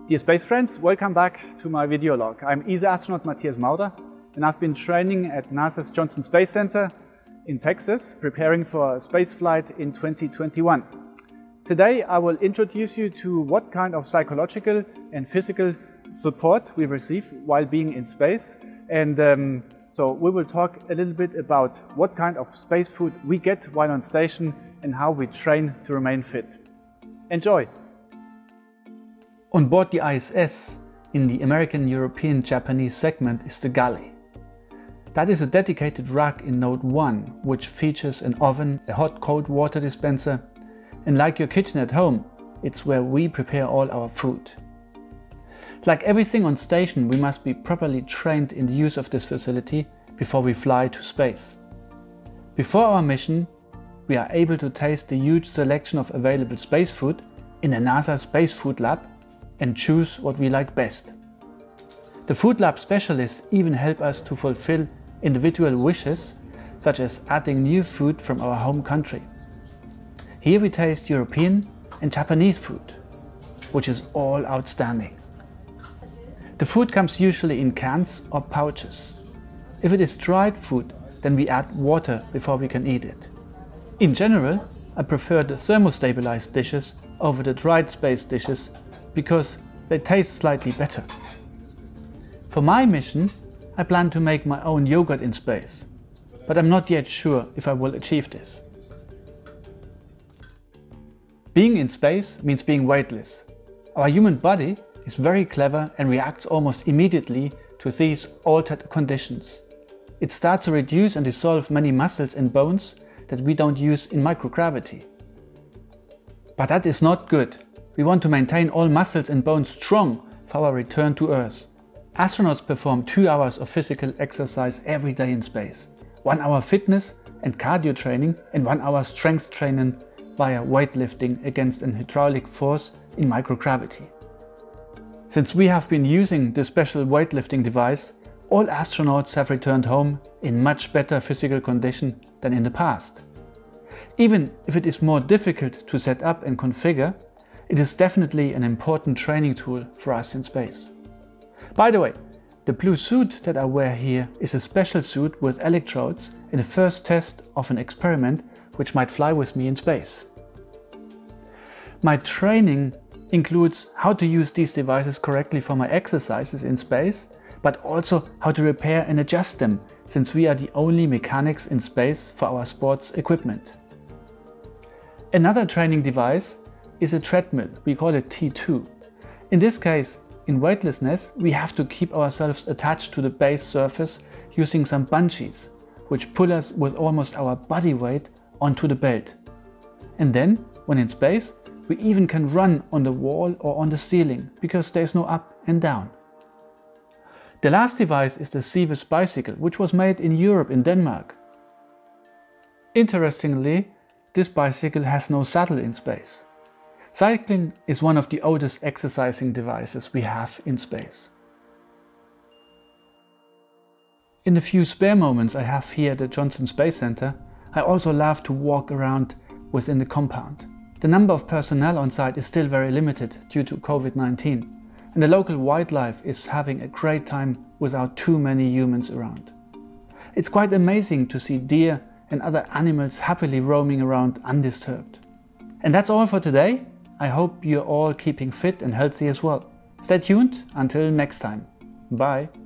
Dear space friends, welcome back to my video log. I'm ESA astronaut Matthias Maurer, and I've been training at NASA's Johnson Space Center in Texas, preparing for spaceflight in 2021. Today I will introduce you to what kind of psychological and physical support we receive while being in space, and so we will talk a little bit about what kind of space food we get while on station and how we train to remain fit. Enjoy! On board the ISS, in the American, European, Japanese segment is the galley. That is a dedicated rack in Node 1, which features an oven, a hot-cold water dispenser, and like your kitchen at home, it's where we prepare all our food. Like everything on station, we must be properly trained in the use of this facility before we fly to space. Before our mission, we are able to taste the huge selection of available space food in a NASA Space Food Lab and choose what we like best. The Food Lab specialists even help us to fulfill individual wishes, such as adding new food from our home country. Here we taste European and Japanese food, which is all outstanding. The food comes usually in cans or pouches. If it is dried food, then we add water before we can eat it. In general, I prefer the thermostabilized dishes over the dried space dishes because they taste slightly better. For my mission, I plan to make my own yogurt in space, but I'm not yet sure if I will achieve this. Being in space means being weightless. Our human body is very clever and reacts almost immediately to these altered conditions. It starts to reduce and dissolve many muscles and bones that we don't use in microgravity. But that is not good. We want to maintain all muscles and bones strong for our return to Earth. Astronauts perform 2 hours of physical exercise every day in space. 1 hour fitness and cardio training and 1 hour strength training via weightlifting against an hydraulic force in microgravity. Since we have been using this special weightlifting device, all astronauts have returned home in much better physical condition than in the past. Even if it is more difficult to set up and configure, it is definitely an important training tool for us in space. By the way, the blue suit that I wear here is a special suit with electrodes in the first test of an experiment which might fly with me in space. My training includes how to use these devices correctly for my exercises in space, but also how to repair and adjust them, since we are the only mechanics in space for our sports equipment. Another training device is a treadmill. We call it T2. In this case, in weightlessness, we have to keep ourselves attached to the base surface using some bungees, which pull us with almost our body weight onto the belt. And then, when in space, we even can run on the wall or on the ceiling, because there is no up and down. The last device is the Seavis bicycle, which was made in Europe, in Denmark. Interestingly, this bicycle has no saddle in space. Cycling is one of the oldest exercising devices we have in space. In the few spare moments I have here at the Johnson Space Center, I also love to walk around within the compound. The number of personnel on site is still very limited due to COVID-19, and the local wildlife is having a great time without too many humans around. It's quite amazing to see deer and other animals happily roaming around undisturbed. And that's all for today. I hope you're all keeping fit and healthy as well. Stay tuned until next time. Bye.